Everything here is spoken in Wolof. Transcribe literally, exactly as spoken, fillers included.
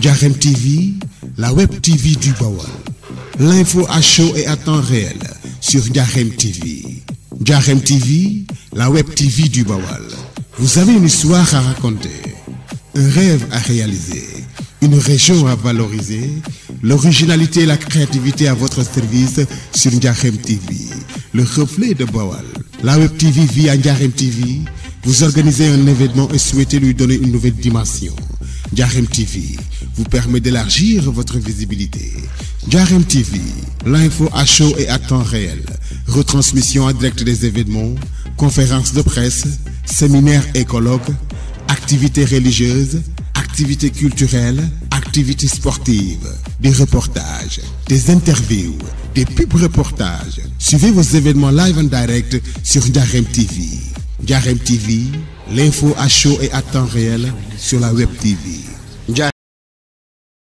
Ndiarème T V, la web T V du Baol. L'info à chaud et à temps réel sur Ndiarème T V. Ndiarème T V, la web T V du Baol. Vous avez une histoire à raconter, un rêve à réaliser, une région à valoriser, l'originalité et la créativité à votre service sur Ndiarème T V, le reflet de Baol. La web T V via Ndiarème T V, vous organisez un événement et souhaitez lui donner une nouvelle dimension. Ndiarème T V vous permet d'élargir votre visibilité. Ndiarème T V, l'info à chaud et à temps réel, retransmission en direct des événements, conférences de presse, séminaires et colloques, activités religieuses, activités culturelles, activités sportives, des reportages, des interviews, des pub reportages. Suivez vos événements live en direct sur Ndiarème T V. Ndiarème T V, l'info à chaud et à temps réel sur la web T V.